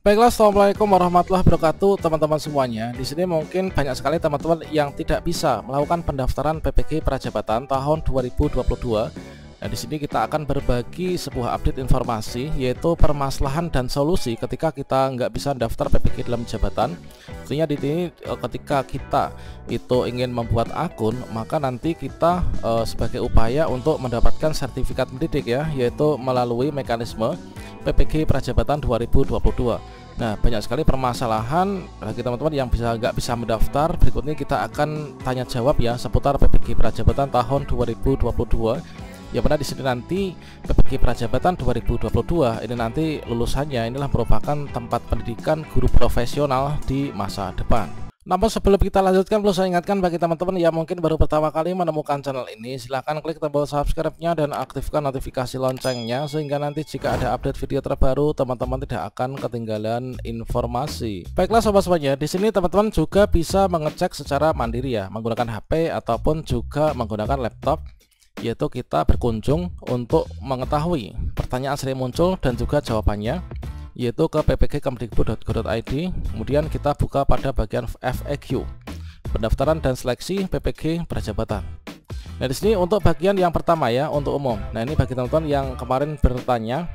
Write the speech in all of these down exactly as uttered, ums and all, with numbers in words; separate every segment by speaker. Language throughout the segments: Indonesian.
Speaker 1: Baiklah, assalamualaikum warahmatullahi wabarakatuh, teman-teman semuanya. Di sini mungkin banyak sekali teman-teman yang tidak bisa melakukan pendaftaran P P G Prajabatan tahun dua ribu dua puluh dua. Nah, di sini kita akan berbagi sebuah update informasi, yaitu permasalahan dan solusi ketika kita nggak bisa daftar P P G dalam jabatan. Tentunya di sini ketika kita itu ingin membuat akun, maka nanti kita e, sebagai upaya untuk mendapatkan sertifikat pendidik ya, yaitu melalui mekanisme P P G Prajabatan dua ribu dua puluh dua. Nah, banyak sekali permasalahan bagi teman-teman yang bisa nggak bisa mendaftar. Berikut ini kita akan tanya jawab ya seputar P P G Prajabatan tahun dua ribu dua puluh dua. Ya benar, di sini nanti P P G Prajabatan dua ribu dua puluh dua ini nanti lulusannya inilah merupakan tempat pendidikan guru profesional di masa depan. Namun sebelum kita lanjutkan, perlu saya ingatkan bagi teman-teman yang mungkin baru pertama kali menemukan channel ini, silahkan klik tombol subscribe-nya dan aktifkan notifikasi loncengnya, sehingga nanti jika ada update video terbaru, teman-teman tidak akan ketinggalan informasi. Baiklah sobat semuanya, di sini teman-teman juga bisa mengecek secara mandiri ya, menggunakan H P ataupun juga menggunakan laptop, yaitu kita berkunjung untuk mengetahui pertanyaan sering muncul dan juga jawabannya, yaitu ke p p g kemdikbud dot go dot i d. Kemudian kita buka pada bagian F A Q, pendaftaran dan seleksi P P G Prajabatan. Nah, di sini untuk bagian yang pertama ya, untuk umum. Nah, ini bagi teman-teman yang kemarin bertanya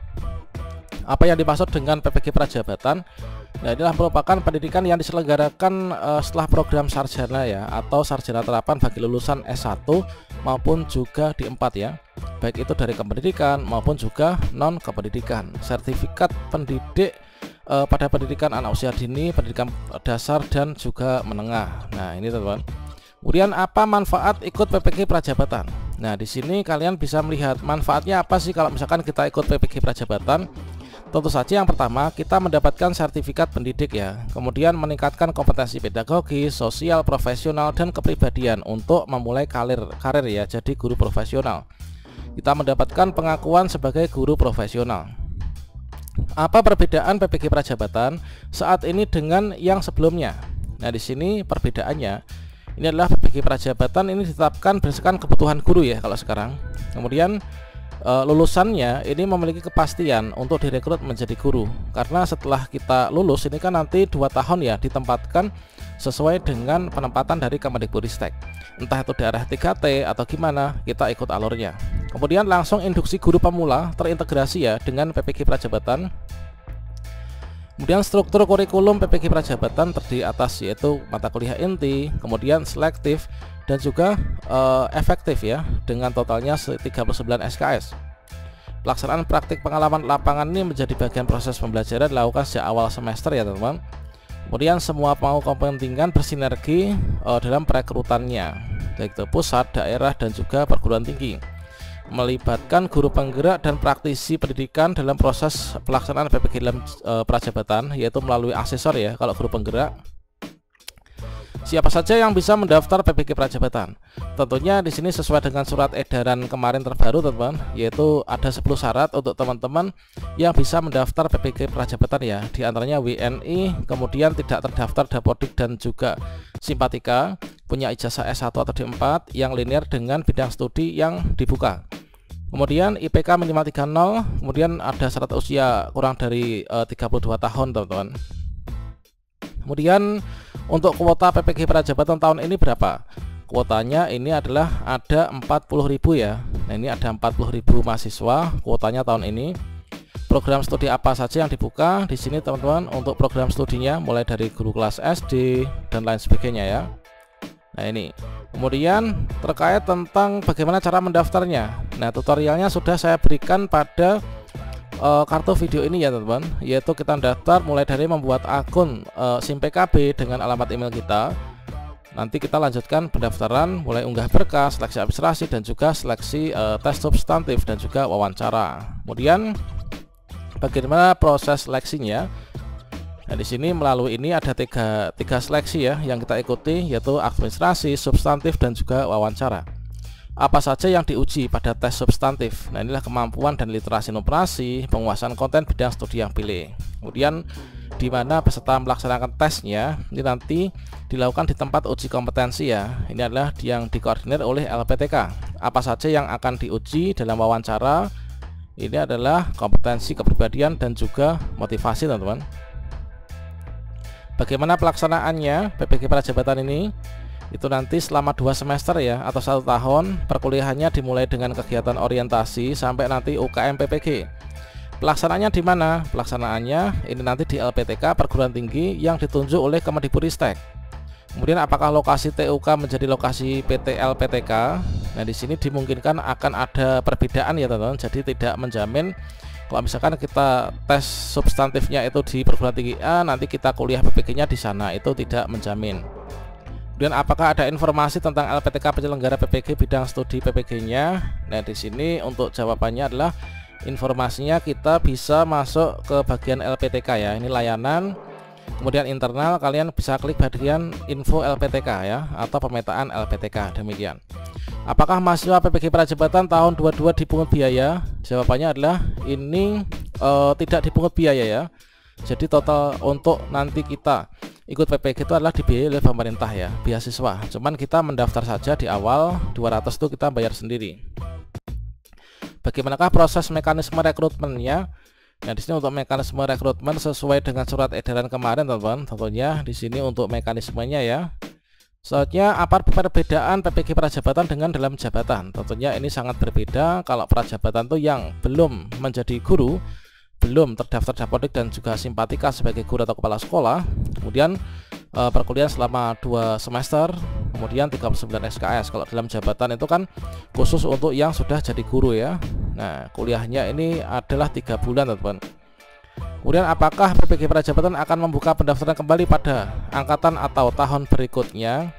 Speaker 1: apa yang dimaksud dengan P P G Prajabatan. Nah, inilah merupakan pendidikan yang diselenggarakan uh, setelah program sarjana ya, atau sarjana terapan bagi lulusan S satu maupun juga D empat ya, baik itu dari kependidikan maupun juga non kependidikan. Sertifikat pendidik uh, pada pendidikan anak usia dini, pendidikan dasar dan juga menengah. Nah, ini teman-teman. Kemudian apa manfaat ikut P P G Prajabatan? Nah, di sini kalian bisa melihat manfaatnya apa sih kalau misalkan kita ikut P P G Prajabatan. Tentu saja yang pertama kita mendapatkan sertifikat pendidik ya, kemudian meningkatkan kompetensi pedagogis, sosial, profesional, dan kepribadian untuk memulai karir karir ya, jadi guru profesional. Kita mendapatkan pengakuan sebagai guru profesional. Apa perbedaan P P G Prajabatan saat ini dengan yang sebelumnya? Nah, di sini perbedaannya ini adalah P P G Prajabatan ini ditetapkan berdasarkan kebutuhan guru ya kalau sekarang. Kemudian Uh, lulusannya ini memiliki kepastian untuk direkrut menjadi guru, karena setelah kita lulus ini kan nanti dua tahun ya ditempatkan sesuai dengan penempatan dari Kemendikbudristek, entah itu daerah tiga T atau gimana, kita ikut alurnya. Kemudian langsung induksi guru pemula terintegrasi ya dengan P P G Prajabatan. Kemudian struktur kurikulum P P G Prajabatan terdiri atas yaitu mata kuliah inti, kemudian selektif dan juga uh, efektif ya, dengan totalnya tiga puluh sembilan S K S. Pelaksanaan praktik pengalaman lapangan ini menjadi bagian proses pembelajaran dilakukan sejak awal semester ya teman-teman. Kemudian semua pemangku kepentingan bersinergi uh, dalam perekrutannya, baik itu pusat, daerah dan juga perguruan tinggi, melibatkan guru penggerak dan praktisi pendidikan dalam proses pelaksanaan P P G dalam uh, Prajabatan, yaitu melalui asesor ya kalau guru penggerak. Siapa saja yang bisa mendaftar P P G Prajabatan? Tentunya di sini sesuai dengan surat edaran kemarin terbaru teman-teman, yaitu ada sepuluh syarat untuk teman-teman yang bisa mendaftar P P G Prajabatan ya. Di antaranya W N I, kemudian tidak terdaftar Dapodik dan juga Simpatika, punya ijazah S satu atau D empat yang linear dengan bidang studi yang dibuka. Kemudian I P K minimal tiga koma nol, kemudian ada syarat usia kurang dari uh, tiga puluh dua tahun teman-teman. Kemudian untuk kuota P P G Prajabatan tahun ini berapa? Kuotanya ini adalah ada empat puluh ribu ya. Nah, ini ada empat puluh ribu mahasiswa kuotanya tahun ini. Program studi apa saja yang dibuka di sini teman-teman? Untuk program studinya mulai dari guru kelas S D dan lain sebagainya ya. Nah, ini. Kemudian terkait tentang bagaimana cara mendaftarnya. Nah, tutorialnya sudah saya berikan pada Uh, kartu video ini ya teman-teman, yaitu kita daftar mulai dari membuat akun uh, SIM P K B dengan alamat email kita. Nanti kita lanjutkan pendaftaran mulai unggah berkas, seleksi administrasi dan juga seleksi uh, tes substantif dan juga wawancara. Kemudian bagaimana proses seleksinya? Nah, di sini melalui ini ada tiga, tiga seleksi ya yang kita ikuti, yaitu administrasi, substantif dan juga wawancara. Apa saja yang diuji pada tes substantif? Nah, inilah kemampuan dan literasi operasi, penguasaan konten bidang studi yang pilih. Kemudian di mana peserta melaksanakan tesnya ini nanti dilakukan di tempat uji kompetensi ya. Ini adalah yang dikoordinir oleh L P T K. Apa saja yang akan diuji dalam wawancara? Ini adalah kompetensi kepribadian dan juga motivasi teman-teman. Bagaimana pelaksanaannya P P G Prajabatan ini? Itu nanti selama dua semester ya, atau satu tahun. Perkuliahannya dimulai dengan kegiatan orientasi sampai nanti U K M P P G. Pelaksanaannya di mana? Pelaksanaannya ini nanti di L P T K perguruan tinggi yang ditunjuk oleh Kemendikbudristek. Kemudian apakah lokasi T U K menjadi lokasi P T L P T K? Nah, di sini dimungkinkan akan ada perbedaan ya teman-teman. Jadi tidak menjamin kalau misalkan kita tes substantifnya itu di perguruan tinggi A, nanti kita kuliah P P G-nya di sana, itu tidak menjamin. Kemudian apakah ada informasi tentang L P T K penyelenggara P P G bidang studi P P G-nya? Nah, di sini untuk jawabannya adalah informasinya kita bisa masuk ke bagian L P T K ya. Ini layanan. Kemudian internal kalian bisa klik bagian info L P T K ya, atau pemetaan L P T K, demikian. Apakah mahasiswa P P G Prajabatan tahun dua puluh dua dipungut biaya? Jawabannya adalah ini uh, tidak dipungut biaya ya. Jadi total untuk nanti kita ikut P P G itu adalah dibiayai oleh pemerintah ya, beasiswa. Cuman kita mendaftar saja di awal, dua ratus itu kita bayar sendiri. Bagaimanakah proses mekanisme rekrutmennya? Nah, di sini untuk mekanisme rekrutmen sesuai dengan surat edaran kemarin, teman-teman. Tentunya di sini untuk mekanismenya ya. Soalnya apa perbedaan P P G Prajabatan dengan dalam jabatan? Tentunya ini sangat berbeda. Kalau prajabatan itu yang belum menjadi guru, belum terdaftar Dapodik dan juga simpatika sebagai guru atau kepala sekolah, kemudian e, perkuliahan selama dua semester, kemudian tiga puluh sembilan S K S. Kalau dalam jabatan itu kan khusus untuk yang sudah jadi guru ya. Nah, kuliahnya ini adalah tiga bulan teman-teman. Kemudian apakah P P G Prajabatan akan membuka pendaftaran kembali pada angkatan atau tahun berikutnya?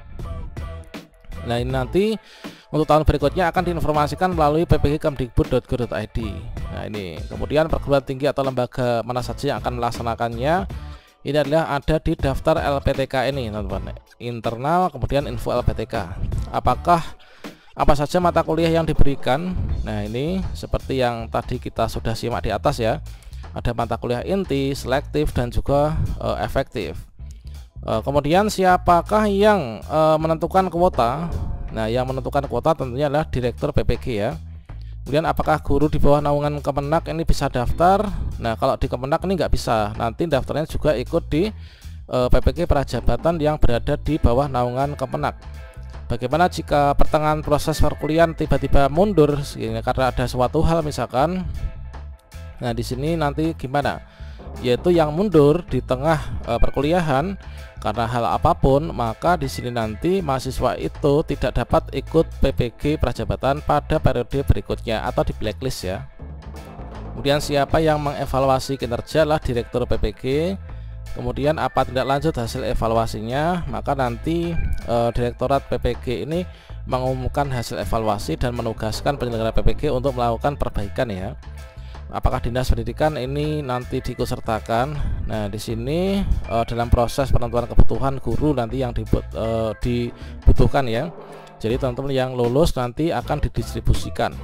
Speaker 1: Nah, ini nanti untuk tahun berikutnya akan diinformasikan melalui p p g kemdikbud dot go dot i d. Nah, ini kemudian perguruan tinggi atau lembaga mana saja yang akan melaksanakannya, ini adalah ada di daftar L P T K ini teman-teman. Internal, kemudian info L P T K. Apakah apa saja mata kuliah yang diberikan? Nah, ini seperti yang tadi kita sudah simak di atas ya. Ada mata kuliah inti, selektif, dan juga e, efektif. e, Kemudian siapakah yang e, menentukan kuota? Nah, yang menentukan kuota tentunya adalah Direktur P P G ya. Kemudian apakah guru di bawah naungan Kemenak ini bisa daftar? Nah, kalau di Kemenak ini nggak bisa. Nanti daftarnya juga ikut di e, P P G Prajabatan yang berada di bawah naungan Kemenak. Bagaimana jika pertengahan proses perkuliahan tiba-tiba mundur karena ada suatu hal misalkan? Nah, di sini nanti gimana? Yaitu yang mundur di tengah e, perkuliahan karena hal apapun, maka di sini nanti mahasiswa itu tidak dapat ikut P P G Prajabatan pada periode berikutnya atau di blacklist ya. Kemudian siapa yang mengevaluasi kinerja adalah Direktur P P G. Kemudian apa tindak lanjut hasil evaluasinya? Maka nanti e, Direktorat P P G ini mengumumkan hasil evaluasi dan menugaskan penyelenggara P P G untuk melakukan perbaikan ya. Apakah Dinas Pendidikan ini nanti diikutsertakan? Nah, di sini e, dalam proses penentuan kebutuhan guru nanti yang dibut, e, dibutuhkan ya. Jadi teman-teman yang lulus nanti akan didistribusikan.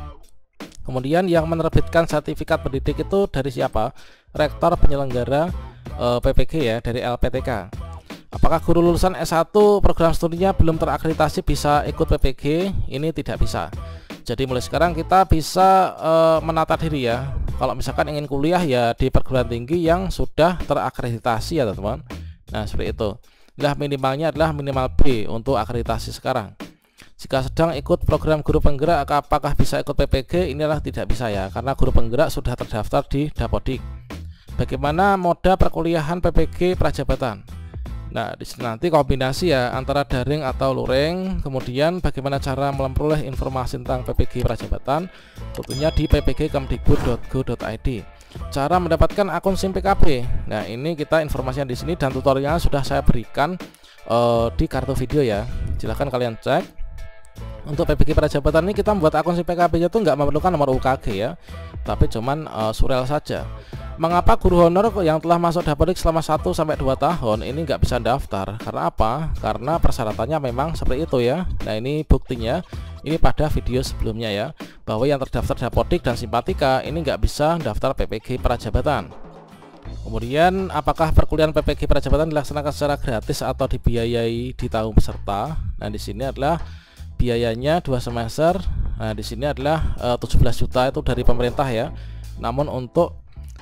Speaker 1: Kemudian yang menerbitkan sertifikat pendidik itu dari siapa? Rektor penyelenggara e, P P G ya, dari L P T K. Apakah guru lulusan S satu program studinya belum terakreditasi bisa ikut P P G? Ini tidak bisa. Jadi mulai sekarang kita bisa e, menata diri ya. Kalau misalkan ingin kuliah ya di perguruan tinggi yang sudah terakreditasi ya teman-teman. Nah, seperti itu. Nah, minimalnya adalah minimal B untuk akreditasi sekarang. Jika sedang ikut program guru penggerak, apakah bisa ikut P P G? Inilah tidak bisa ya, karena guru penggerak sudah terdaftar di Dapodik. Bagaimana moda perkuliahan P P G Prajabatan? Nah, di sini nanti kombinasi ya antara daring atau luring. Kemudian bagaimana cara memperoleh informasi tentang P P G Prajabatan? Tentunya di p p g kemdikbud dot go dot i d. Cara mendapatkan akun SIM P K B. Nah, ini kita informasinya di sini dan tutorialnya sudah saya berikan uh, di kartu video ya. Silahkan kalian cek. Untuk P P G Prajabatan ini kita membuat akun SIM P K B-nya itu nggak memerlukan nomor U K G ya, tapi cuman uh, surel saja. Mengapa guru honor yang telah masuk Dapodik selama satu sampai dua tahun ini nggak bisa daftar? Karena apa? Karena persyaratannya memang seperti itu ya. Nah, ini buktinya ini pada video sebelumnya ya, bahwa yang terdaftar Dapodik dan simpatika ini nggak bisa daftar P P G Prajabatan. Kemudian apakah perkuliahan P P G Prajabatan dilaksanakan secara gratis atau dibiayai di tahun peserta? Nah, di sini adalah biayanya dua semester. Nah, di sini adalah e, tujuh belas juta itu dari pemerintah ya. Namun untuk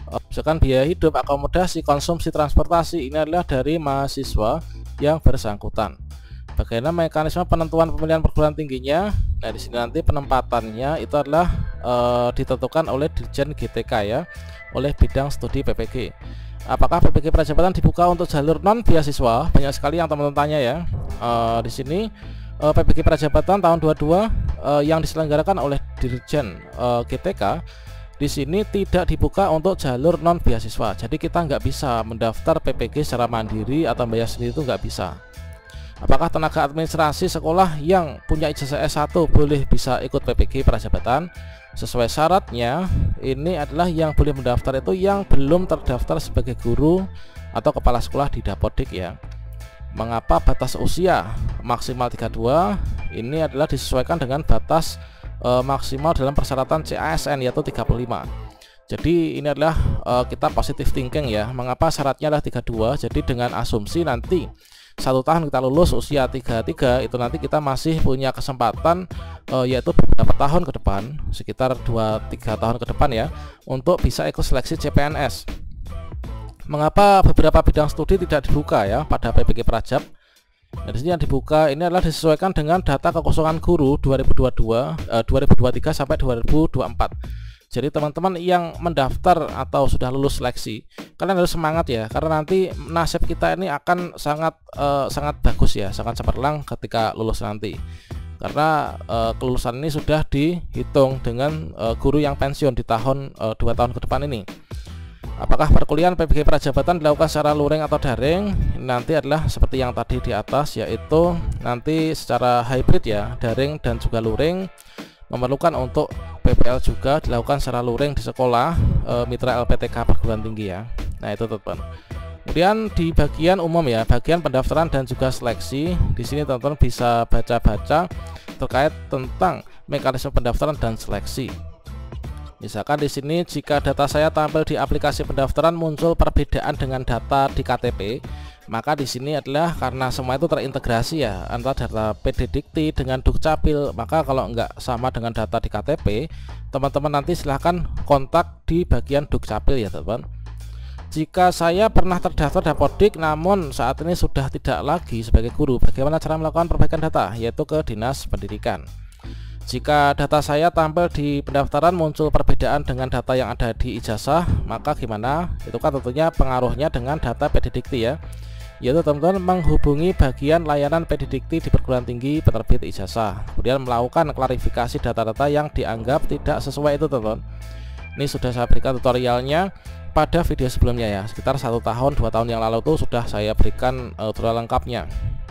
Speaker 1: misalkan biaya hidup, akomodasi, konsumsi, transportasi, ini adalah dari mahasiswa yang bersangkutan. Bagaimana mekanisme penentuan pemilihan perguruan tingginya? Nah, di sini nanti penempatannya itu adalah e, ditentukan oleh Dirjen G T K ya, oleh bidang studi P P G. Apakah P P G Prajabatan dibuka untuk jalur non beasiswa? Banyak sekali yang teman-teman tanya ya. E, di sini e, P P G Prajabatan tahun dua puluh dua e, yang diselenggarakan oleh Dirjen e, G T K di sini tidak dibuka untuk jalur non beasiswa. Jadi kita nggak bisa mendaftar P P G secara mandiri atau bayar sendiri, itu nggak bisa. Apakah tenaga administrasi sekolah yang punya ijazah S satu boleh bisa ikut P P G Prajabatan? Sesuai syaratnya, ini adalah yang boleh mendaftar itu yang belum terdaftar sebagai guru atau kepala sekolah di Dapodik ya. Mengapa batas usia maksimal tiga puluh dua? Ini adalah disesuaikan dengan batas e, maksimal dalam persyaratan C A S N yaitu tiga puluh lima. Jadi ini adalah e, kita positive thinking ya. Mengapa syaratnya adalah tiga puluh dua? Jadi dengan asumsi nanti satu tahun kita lulus usia tiga puluh tiga, itu nanti kita masih punya kesempatan e, yaitu beberapa tahun ke depan, sekitar dua tiga tahun ke depan ya, untuk bisa ikut seleksi C P N S. Mengapa beberapa bidang studi tidak dibuka ya pada P P G Prajab? Nah, di sini yang dibuka ini adalah disesuaikan dengan data kekosongan guru dua ribu dua puluh dua, eh, dua ribu dua puluh tiga sampai dua ribu dua puluh empat. Jadi teman-teman yang mendaftar atau sudah lulus seleksi, kalian harus semangat ya, karena nanti nasib kita ini akan sangat eh, sangat bagus ya, sangat cemerlang ketika lulus nanti. Karena eh, kelulusan ini sudah dihitung dengan eh, guru yang pensiun di tahun eh, dua tahun ke depan ini. Apakah perkuliahan P P G Prajabatan dilakukan secara luring atau daring? Ini nanti adalah seperti yang tadi di atas, yaitu nanti secara hybrid ya, daring dan juga luring. Memerlukan untuk P P L juga dilakukan secara luring di sekolah e, mitra L P T K perguruan tinggi ya. Nah itu teman-teman. Kemudian di bagian umum ya, bagian pendaftaran dan juga seleksi, di sini teman-teman bisa baca-baca terkait tentang mekanisme pendaftaran dan seleksi. Misalkan di sini jika data saya tampil di aplikasi pendaftaran muncul perbedaan dengan data di K T P, maka di sini adalah karena semua itu terintegrasi ya, antara data P D Dikti dengan Dukcapil. Maka kalau enggak sama dengan data di K T P, teman-teman nanti silahkan kontak di bagian Dukcapil ya teman. Jika saya pernah terdaftar Dapodik namun saat ini sudah tidak lagi sebagai guru, bagaimana cara melakukan perbaikan data? Yaitu ke Dinas Pendidikan. Jika data saya tampil di pendaftaran muncul perbedaan dengan data yang ada di ijazah, maka gimana? Itu kan tentunya pengaruhnya dengan data P D Dikti ya, yaitu teman-teman menghubungi bagian layanan P D Dikti di perguruan tinggi penerbit ijazah, kemudian melakukan klarifikasi data-data yang dianggap tidak sesuai itu teman-teman. Ini sudah saya berikan tutorialnya pada video sebelumnya ya, sekitar satu tahun dua tahun yang lalu tuh sudah saya berikan uh, tutorial lengkapnya.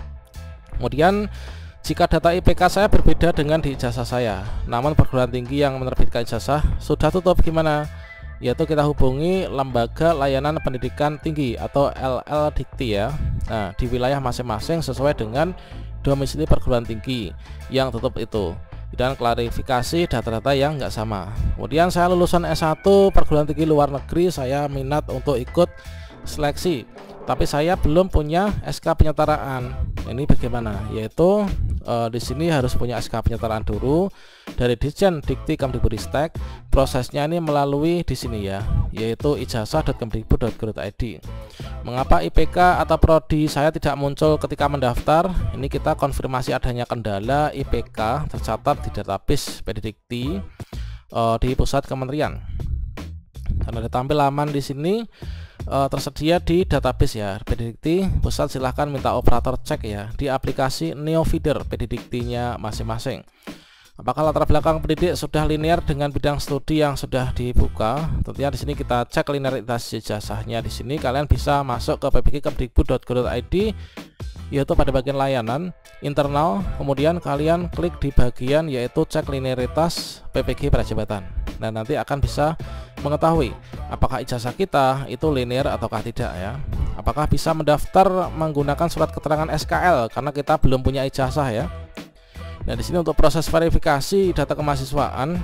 Speaker 1: Kemudian jika data I P K saya berbeda dengan di ijazah saya, namun perguruan tinggi yang menerbitkan ijazah sudah tutup, gimana? Yaitu kita hubungi Lembaga Layanan Pendidikan Tinggi atau L L Dikti ya. Nah, di wilayah masing-masing sesuai dengan domisili perguruan tinggi yang tutup itu, dan klarifikasi data-data yang nggak sama. Kemudian saya lulusan S satu perguruan tinggi luar negeri, saya minat untuk ikut seleksi, tapi saya belum punya S K penyetaraan. Ini bagaimana? Yaitu e, di sini harus punya S K penyetaraan dulu dari Dirjen Dikti Kemdikbudristek. Prosesnya ini melalui di sini ya, yaitu ijazah dot kemdikbud dot go dot i d. Mengapa I P K atau prodi saya tidak muncul ketika mendaftar? Ini kita konfirmasi adanya kendala I P K tercatat di database P D Dikti e, di pusat kementerian. Karena ditampil laman di sini Uh, tersedia di database ya P D Dikti pusat, silahkan minta operator cek ya di aplikasi Neofeeder P D Diktinya masing-masing. Apakah latar belakang pendidik sudah linear dengan bidang studi yang sudah dibuka? Tentunya di sini kita cek linearitas ijazahnya. Di sini kalian bisa masuk ke p p g kemdikbud dot go dot i d, yaitu pada bagian layanan internal, kemudian kalian klik di bagian yaitu cek linearitas P P G Prajabatan. Nah, nanti akan bisa mengetahui apakah ijazah kita itu linear ataukah tidak ya. Apakah bisa mendaftar menggunakan surat keterangan S K L karena kita belum punya ijazah ya. Nah, di sini untuk proses verifikasi data kemahasiswaan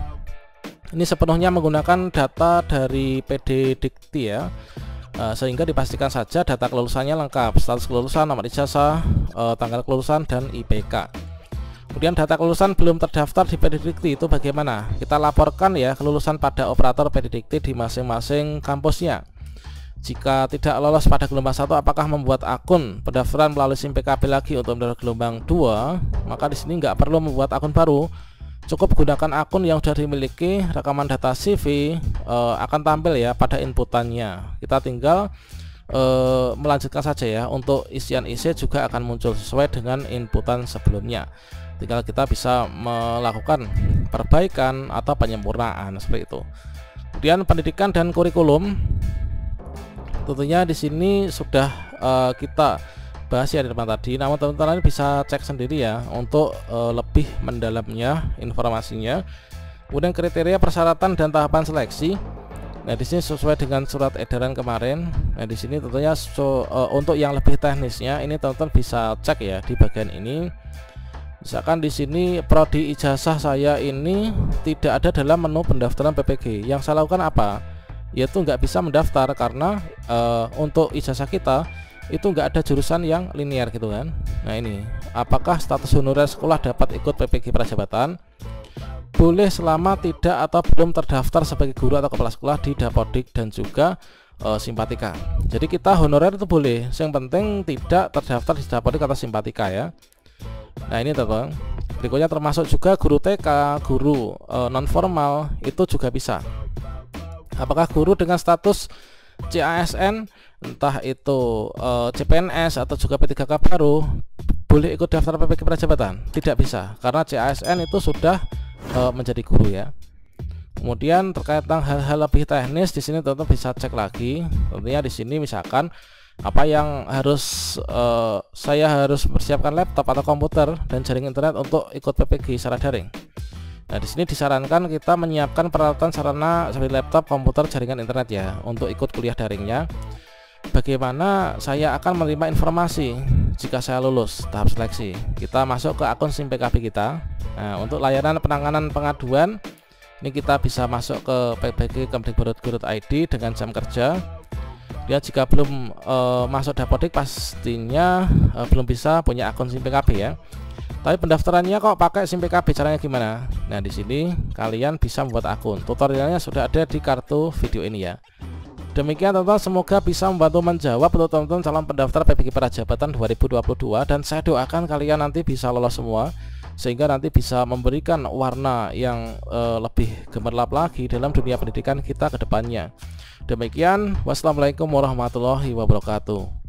Speaker 1: ini sepenuhnya menggunakan data dari P D Dikti ya. Uh, sehingga dipastikan saja data kelulusannya lengkap, status kelulusan, nomor ijazah, uh, tanggal kelulusan, dan I P K. Kemudian data kelulusan belum terdaftar di Pedidikti itu bagaimana? Kita laporkan ya kelulusan pada operator Pedidikti di masing-masing kampusnya. Jika tidak lolos pada gelombang satu, apakah membuat akun pendaftaran melalui SIM P K B lagi untuk mendaftar gelombang dua? Maka di sini nggak perlu membuat akun baru. Cukup gunakan akun yang sudah dimiliki. Rekaman data C V eh, akan tampil ya pada inputannya. Kita tinggal eh, melanjutkan saja ya. Untuk isian I C juga akan muncul sesuai dengan inputan sebelumnya. Tinggal kita bisa melakukan perbaikan atau penyempurnaan seperti itu. Kemudian pendidikan dan kurikulum, tentunya di sini sudah uh, kita bahas ya di depan tadi. Namun teman-teman bisa cek sendiri ya untuk uh, lebih mendalamnya informasinya. Kemudian kriteria persyaratan dan tahapan seleksi. Nah di sini sesuai dengan surat edaran kemarin. Nah di sini tentunya so, uh, untuk yang lebih teknisnya ini teman-teman bisa cek ya di bagian ini. Misalkan di sini prodi ijazah saya ini tidak ada dalam menu pendaftaran P P G. Yang saya lakukan apa? Yaitu nggak bisa mendaftar karena e, untuk ijazah kita itu nggak ada jurusan yang linear gitu kan. Nah ini, apakah status honorer sekolah dapat ikut P P G Prajabatan? Boleh selama tidak atau belum terdaftar sebagai guru atau kepala sekolah di Dapodik dan juga e, Simpatika. Jadi kita honorer itu boleh, yang penting tidak terdaftar di Dapodik atau Simpatika ya. Nah ini teman-teman, berikutnya termasuk juga guru T K, guru e, non formal itu juga bisa. Apakah guru dengan status C A S N, entah itu e, C P N S atau juga P tiga K baru, boleh ikut daftar P P G Prajabatan? Tidak bisa, karena C A S N itu sudah e, menjadi guru ya. Kemudian terkait tentang hal-hal lebih teknis, di sini teman-teman bisa cek lagi. Tentunya di sini misalkan apa yang harus uh, saya harus mempersiapkan laptop atau komputer dan jaring internet untuk ikut P P G secara daring. Nah di sini disarankan kita menyiapkan peralatan sarana seperti laptop, komputer, jaringan internet ya untuk ikut kuliah daringnya. Bagaimana saya akan menerima informasi jika saya lulus tahap seleksi? Kita masuk ke akun SIM P K B kita. Nah untuk layanan penanganan pengaduan ini kita bisa masuk ke P P G kemdikbud titik go titik I D dengan jam kerja. Dia jika belum e, masuk Dapodik pastinya e, belum bisa punya akun SIM P K B ya. Tapi pendaftarannya kok pakai SIM P K B, caranya gimana? Nah di sini kalian bisa membuat akun. Tutorialnya sudah ada di kartu video ini ya. Demikian teman-teman, semoga bisa membantu menjawab untuk teman-teman calon pendaftar P P G Prajabatan dua ribu dua puluh dua, dan saya doakan kalian nanti bisa lolos semua sehingga nanti bisa memberikan warna yang e, lebih gemerlap lagi dalam dunia pendidikan kita ke depannya. Demikian, wassalamualaikum warahmatullahi wabarakatuh.